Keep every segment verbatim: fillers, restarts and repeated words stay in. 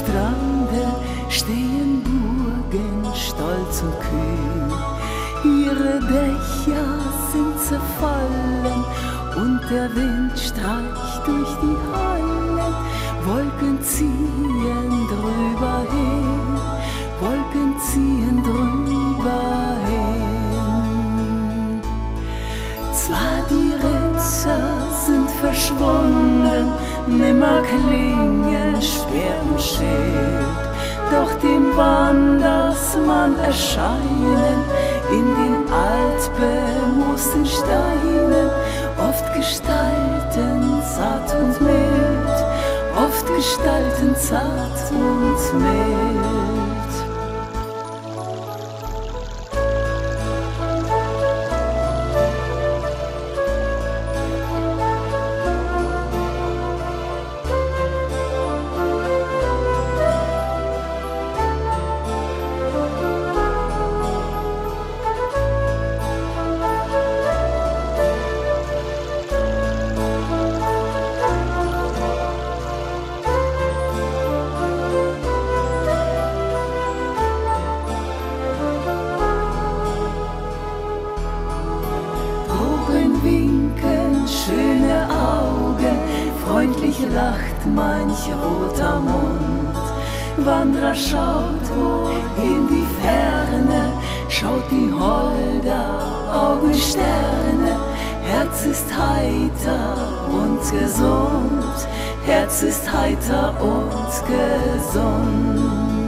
Strande stehen Burgen stolz und kühl. Ihre Dächer sind zerfallen und der Wind streicht durch die Hallen. Wolken ziehen drüber hin, Wolken ziehen drüber hin. Zwar die Ritter sind verschwunden, nimmer klingen Speer und Schild, doch dem Wandersmann erscheinen in den altbemoosten Steinen oft Gestalten zart und mild, oft Gestalten zart und mild. Schöne Augen, freundlich lacht manch roter Mund. Wanderer schaut wohl in die Ferne, schaut die holder Augen Sterne. Herz ist heiter und gesund, Herz ist heiter und gesund.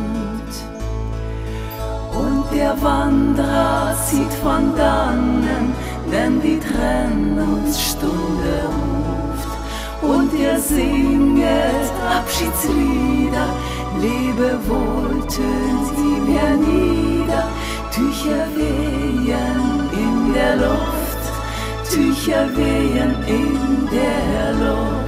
Und der Wanderer zieht von dannen, denn die Trennungsstunde ruft. Und er singet Abschiedslieder, Lebewohl tönt ihm hernieder. Tücher wehen in der Luft, Tücher wehen in der Luft.